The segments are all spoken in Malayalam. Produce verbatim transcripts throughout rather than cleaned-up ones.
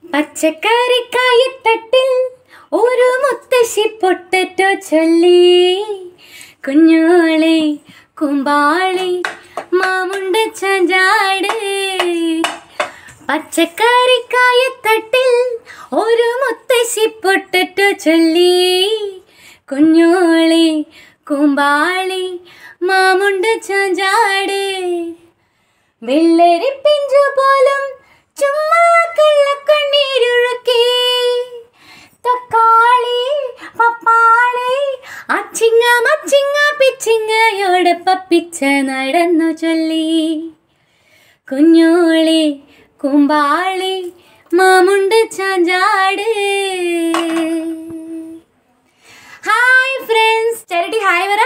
പച്ചക്കറിക്കായത്തട്ടിൽ ഒരു മുത്തശ്ശി പൊട്ടറ്റോ ചൊല്ലി, കുഞ്ഞോളെ കുമ്പാളി മാമുണ്ട ചാഞ്ചാട്. പച്ചക്കറിക്കായത്തട്ടിൽ ഒരു മുത്തശ്ശി പൊട്ടറ്റോ ചൊല്ലി, കുഞ്ഞോളെ കുമ്പാളി മാമുണ്ട ചാഞ്ചാട്. വെള്ളരി പിഞ്ചു പോലും ചുമ്മാ കള്ളക്കണ്ണീരൊഴുക്കി, തക്കാളി പപ്പാളി അച്ചിങ്ങ മച്ചിങ്ങ പിച്ചിങ്ങയോടെ പപ്പിച്ച നടന്നു ചൊല്ലി, കുഞ്ഞോളി കുമ്പാളി മാമുണ്ട് ചാഞ്ചാട്. ഹായ് ഫ്രണ്ട്സ്, ചരടി ഹായ് പറ.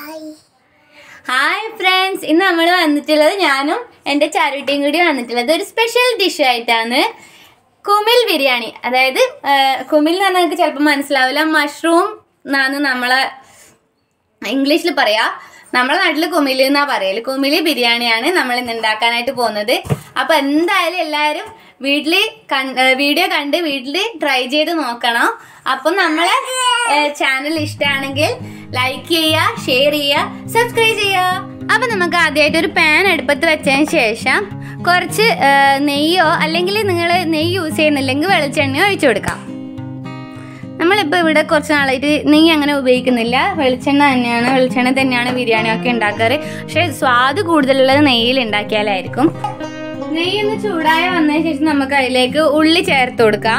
ഹായ് ഫ്രണ്ട്സ്, ഇന്ന് നമ്മൾ വന്നിട്ടുള്ളത് ഞാനും എൻ്റെ ചാരുട്ടിയും കൂടി വന്നിട്ടുള്ളത് ഒരു സ്പെഷ്യൽ ഡിഷ് ആയിട്ടാണ്. കുമിൽ ബിരിയാണി. അതായത് കുമിൽ എന്ന് പറഞ്ഞാൽ നിങ്ങൾക്ക് ചിലപ്പോൾ മനസ്സിലാവില്ല, മഷ്റൂം എന്നാണ് നമ്മളെ ഇംഗ്ലീഷിൽ പറയാ. നമ്മളെ നാട്ടിൽ കുമിൽ എന്നാ പറയല്. കുമിലി ബിരിയാണിയാണ് നമ്മൾ ഇന്ന് ഉണ്ടാക്കാനായിട്ട് പോകുന്നത്. അപ്പോൾ എന്തായാലും എല്ലാവരും വീട്ടിൽ വീഡിയോ കണ്ട് വീട്ടിൽ ട്രൈ ചെയ്ത് നോക്കണം. അപ്പം നമ്മളെ ചാനൽ ഇഷ്ടമാണെങ്കിൽ ലൈക്ക് ചെയ്യുക, ഷെയർ ചെയ്യുക, സബ്സ്ക്രൈബ് ചെയ്യുക. അപ്പം നമുക്ക് ആദ്യമായിട്ട് ഒരു പാൻ അടുപ്പത്ത് വെച്ചതിന് ശേഷം കുറച്ച് നെയ്യോ അല്ലെങ്കിൽ നിങ്ങൾ നെയ്യ് യൂസ് ചെയ്യുന്നില്ലെങ്കിൽ വെളിച്ചെണ്ണയോ ഒഴിച്ചു കൊടുക്കാം. നമ്മളിപ്പോൾ ഇവിടെ കുറച്ച് നാളായിട്ട് നെയ്യ് അങ്ങനെ ഉപയോഗിക്കുന്നില്ല, വെളിച്ചെണ്ണ തന്നെയാണ് വെളിച്ചെണ്ണ തന്നെയാണ് ബിരിയാണിയൊക്കെ ഉണ്ടാക്കാറ്. പക്ഷേ സ്വാദ് കൂടുതലുള്ളത് നെയ്യിൽ ഉണ്ടാക്കിയാലായിരിക്കും. നെയ്യ് ഒന്ന് ചൂടായി വന്നതിന് ശേഷം നമുക്ക് അതിലേക്ക് ഉള്ളി ചേർത്ത് കൊടുക്കാം.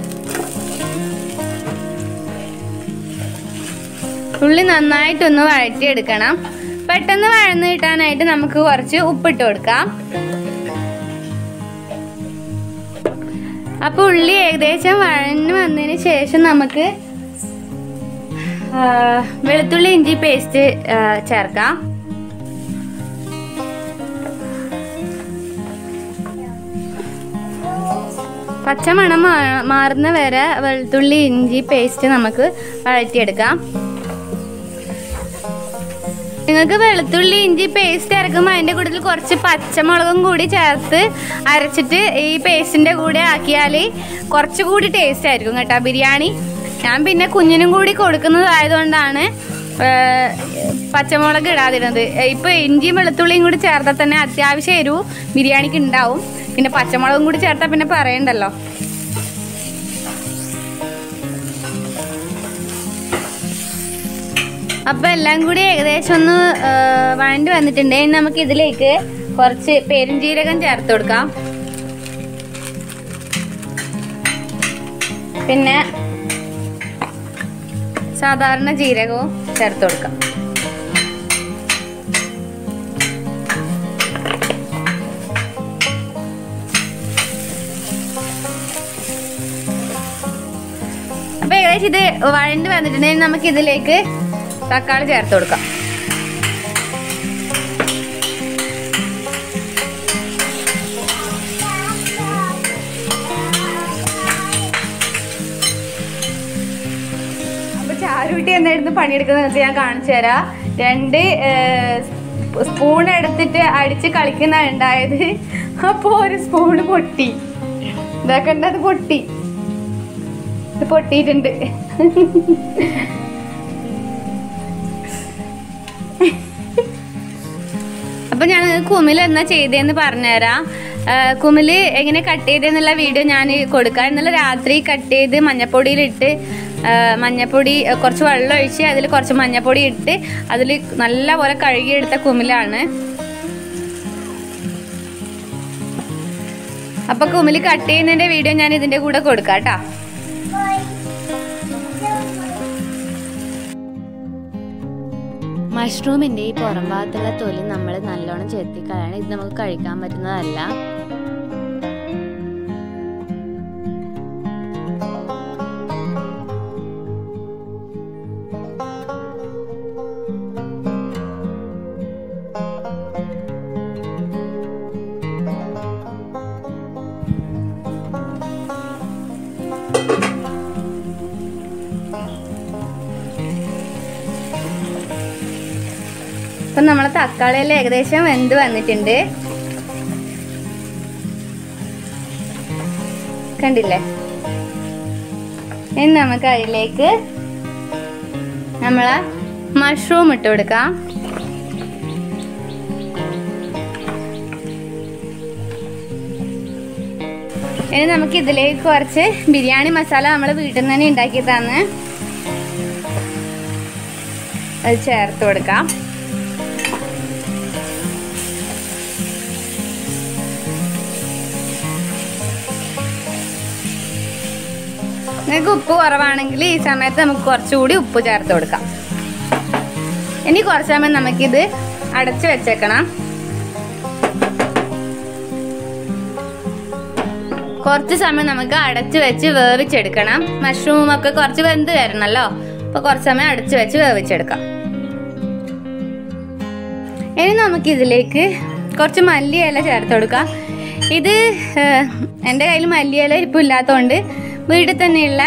ഉള്ളി നന്നായിട്ടൊന്ന് വഴറ്റിയെടുക്കണം. പെട്ടെന്ന് വഴന്ന് കിട്ടാനായിട്ട് നമുക്ക് കുറച്ച് ഉപ്പിട്ട് കൊടുക്കാം. അപ്പോൾ ഉള്ളി ഏകദേശം വഴന്ന് വന്നതിന് ശേഷം നമുക്ക് വെളുത്തുള്ളി ഇഞ്ചി പേസ്റ്റ് ചേർക്കാം. പച്ചമണം മാറുന്ന വരെ വെളുത്തുള്ളി ഇഞ്ചി പേസ്റ്റ് നമുക്ക് വഴറ്റിയെടുക്കാം. നിങ്ങൾക്ക് വെളുത്തുള്ളി ഇഞ്ചി പേസ്റ്റ് അരക്കുമ്പോൾ അതിൻ്റെ കൂട്ടത്തിൽ കുറച്ച് പച്ചമുളകും കൂടി ചേർത്ത് അരച്ചിട്ട് ഈ പേസ്റ്റിൻ്റെ കൂടെ ആക്കിയാൽ കുറച്ചുകൂടി ടേസ്റ്റ് ആയിരിക്കും കേട്ടോ ബിരിയാണി. ഞാൻ പിന്നെ കുഞ്ഞിനും കൂടി കൊടുക്കുന്നതായതുകൊണ്ടാണ് പച്ചമുളക് ഇടാതിരുന്നത്. ഇപ്പോൾ ഇഞ്ചിയും വെളുത്തുള്ളിയും കൂടി ചേർത്താൽ തന്നെ അത്യാവശ്യം എരിവ് ബിരിയാണിക്ക് ഉണ്ടാവും. പിന്നെ പച്ചമുളകും കൂടി ചേർത്താൽ പിന്നെ പറയണ്ടല്ലോ. അപ്പോൾ എല്ലാം കൂടി ഏകദേശം ഒന്ന് വഴണ്ടി വന്നിട്ടുണ്ടെങ്കിൽ നമുക്ക് ഇതിലേക്ക് കുറച്ച് പെരുംജീരകം ചേർത്ത് കൊടുക്കാം. പിന്നെ സാധാരണ ജീരകവും ചേർത്ത് കൊടുക്കാം. അപ്പോൾ ഏകദേശം ഇത് വഴണ്ടി വന്നിട്ടുണ്ടെങ്കിൽ നമുക്ക് ഇതിലേക്ക് തക്കാളി ചേർത്ത് കൊടുക്കാം. അപ്പൊ ചാരുട്ടി എന്തായിരുന്നു പണിയെടുക്കുന്നത് ഞാൻ കാണിച്ചു തരാം. രണ്ട് സ്പൂൺ എടുത്തിട്ട് അടിച്ച് കളിക്കുന്ന ഉണ്ടായത്. അപ്പോൾ ഒരു സ്പൂണ് പൊട്ടി. ഇതൊക്കെ ഉണ്ട്, അത് പൊട്ടി. ഇത് പൊട്ടിയിട്ടുണ്ട്. അപ്പം ഞാൻ കുമിൽ എന്നാ ചെയ്തതെന്ന് പറഞ്ഞുതരാം. കുമിൽ എങ്ങനെ കട്ട് ചെയ്തെന്നുള്ള വീഡിയോ ഞാൻ കൊടുക്കാം. ഇന്നലെ രാത്രി കട്ട് ചെയ്ത് മഞ്ഞപ്പൊടിയിലിട്ട്, മഞ്ഞപ്പൊടി കുറച്ച് വെള്ളം ഒഴിച്ച് അതിൽ കുറച്ച് മഞ്ഞപ്പൊടി ഇട്ട് അതിൽ നല്ല പോലെ കഴുകിയെടുത്ത കുമിലാണ്. അപ്പം കുമിൽ കട്ട് ചെയ്യുന്നതിൻ്റെ വീഡിയോ ഞാൻ ഇതിൻ്റെ കൂടെ കൊടുക്കാം കേട്ടോ. മഷ്റൂമിൻ്റെ ഈ പുറം ഭാഗത്തുള്ള തൊലി നമ്മൾ നല്ലോണം ചെത്തിക്കളയാണ്. ഇത് നമുക്ക് കഴിക്കാൻ പറ്റുന്നതല്ല. അപ്പം നമ്മളെ തക്കാളിയെല്ലാം ഏകദേശം വെന്ത് വന്നിട്ടുണ്ട്. കണ്ടില്ലേ? ഇനി നമുക്ക് അതിലേക്ക് നമ്മളെ മഷ്റൂം ഇട്ട് കൊടുക്കാം. ഇനി നമുക്ക് ഇതിലേക്ക് കുറച്ച് ബിരിയാണി മസാല നമ്മൾ വീട്ടിൽ നിന്ന് തന്നെ ഉണ്ടാക്കിയതാണ്, അത് ചേർത്ത് കൊടുക്കാം. നിങ്ങൾക്ക് ഉപ്പ് കുറവാണെങ്കിൽ ഈ സമയത്ത് നമുക്ക് കുറച്ചുകൂടി ഉപ്പ് ചേർത്ത് കൊടുക്കാം. ഇനി കുറച്ച് സമയം നമുക്കിത് അടച്ച് വെച്ചേക്കണം. കുറച്ച് സമയം നമുക്ക് അടച്ച് വെച്ച് വേവിച്ചെടുക്കണം. മഷ്റൂം ഒക്കെ കുറച്ച് വെന്ത് വരണല്ലോ, അപ്പൊ കുറച്ച് സമയം അടച്ച് വെച്ച് വേവിച്ചെടുക്കാം. ഇനി നമുക്ക് ഇതിലേക്ക് കുറച്ച് മല്ലിയില ചേർത്ത് കൊടുക്കാം. ഇത് എൻ്റെ കയ്യിൽ മല്ലിയില ഇപ്പം ഇല്ലാത്തതുകൊണ്ട് വീട്ടിൽ തന്നെയുള്ള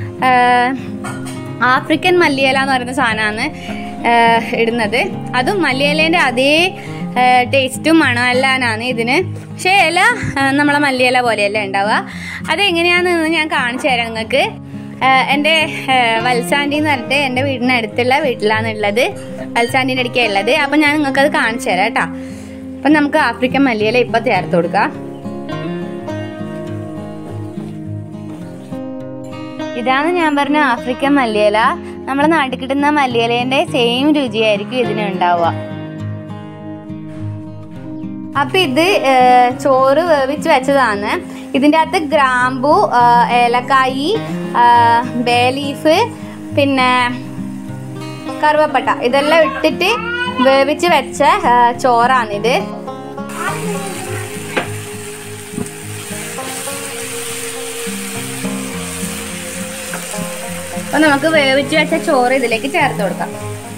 ആഫ്രിക്കൻ മല്ലിയില എന്ന് പറയുന്ന സാധനമാണ് ഇടുന്നത്. അതും മല്ലിയിലേൻ്റെ അതേ ടേസ്റ്റും മണമെല്ലാനാണ് ഇതിന്. പക്ഷേ ഇല നമ്മളെ മല്ലിയില പോലെയല്ല ഉണ്ടാവുക. അതെങ്ങനെയാണെന്ന് ഞാൻ കാണിച്ചു തരാം നിങ്ങൾക്ക്. എൻ്റെ വത്സാൻറ്റി എന്ന് പറഞ്ഞിട്ട് എൻ്റെ വീടിനടുത്തുള്ള വീട്ടിലാണ് ഉള്ളത്, വത്സാൻറ്റീൻ്റെ അടുക്കാണ് ഉള്ളത്. അപ്പം ഞാൻ നിങ്ങൾക്കത് കാണിച്ചു തരാം കേട്ടോ. അപ്പം നമുക്ക് ആഫ്രിക്കൻ മല്ലിയില ഇപ്പം ചേർത്ത് കൊടുക്കാം. ഇതാണ് ഞാൻ പറഞ്ഞ ആഫ്രിക്കൻ മല്ലിയില. നമ്മളെ നാട്ടിൽ കിട്ടുന്ന മല്ലിയിലേൻ്റെ സെയിം രുചിയായിരിക്കും ഇതിനുണ്ടാവുക. അപ്പം ഇത് ചോറ് വേവിച്ച് വെച്ചതാണ്. ഇതിൻ്റെ അകത്ത് ഗ്രാമ്പു, ഏലക്കായി, ബേ ലീഫ്, പിന്നെ കറുവപ്പട്ട ഇതെല്ലാം ഇട്ടിട്ട് വേവിച്ച് വെച്ച ചോറാണിത്. അപ്പം നമുക്ക് വേവിച്ച് വെച്ച ചോറ് ഇതിലേക്ക് ചേർത്ത് കൊടുക്കാം.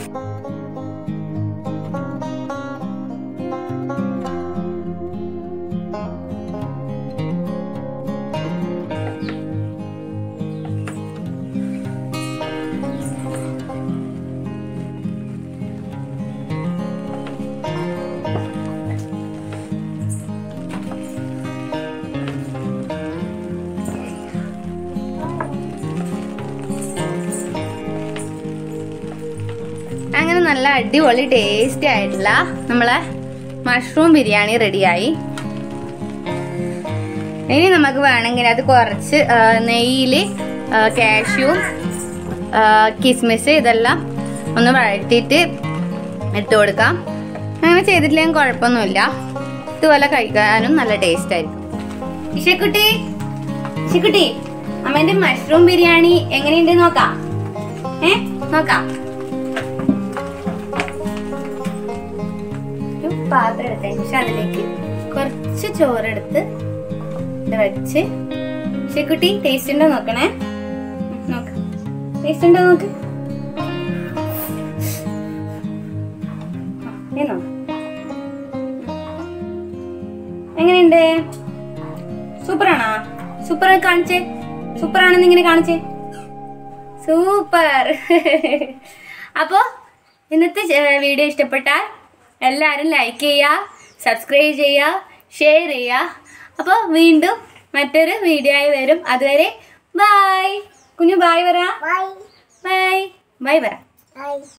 അങ്ങനെ നല്ല അടിപൊളി ടേസ്റ്റി ആയിട്ടുള്ള നമ്മളെ മഷ്റൂം ബിരിയാണി റെഡിയായി. ഇനി നമുക്ക് വേണമെങ്കിൽ അത് കുറച്ച് നെയ്യിൽ കാഷ്യൂ, കിസ്മിസ് ഇതെല്ലാം ഒന്ന് വഴറ്റിയിട്ട് ഇട്ട് കൊടുക്കാം. അങ്ങനെ ചെയ്തിട്ടില്ലെങ്കിൽ കുഴപ്പമൊന്നുമില്ല. ഇതുപോലെ കഴിക്കാനും നല്ല ടേസ്റ്റ് ആയിരിക്കും. ഇഷക്കുട്ടി ഇഷക്കുട്ടി അമ്മേന്റെ മഷ്റൂം ബിരിയാണി എങ്ങനെയുണ്ട് നോക്കാം. ഏ നോക്കാം. പാത്രം എടുത്തതിന് ശേഷം അതിലേക്ക് കുറച്ച് ചോറെടുത്ത് ഇത് വെച്ച്, ശരിക്കുട്ടി ടേസ്റ്റ് ഉണ്ടോ നോക്കണേ. നോക്ക്, ടേസ്റ്റ് ഉണ്ടോ നോക്ക്. എങ്ങനെയുണ്ട്? സൂപ്പറാണോ? സൂപ്പർ കാണിച്ചേ, സൂപ്പറാണെന്ന് ഇങ്ങനെ കാണിച്ചേ. സൂപ്പർ. അപ്പോ ഇന്നത്തെ വീഡിയോ ഇഷ്ടപ്പെട്ടാൽ എല്ലാവരും ലൈക്ക് ചെയ്യുക, സബ്സ്ക്രൈബ് ചെയ്യുക, ഷെയർ ചെയ്യുക. അപ്പോൾ വീണ്ടും മറ്റൊരു വീഡിയോ ആയി വരും. അതുവരെ ബൈ. കുഞ്ഞു ബൈ പറ. ബൈ ബൈ ബൈ പറ.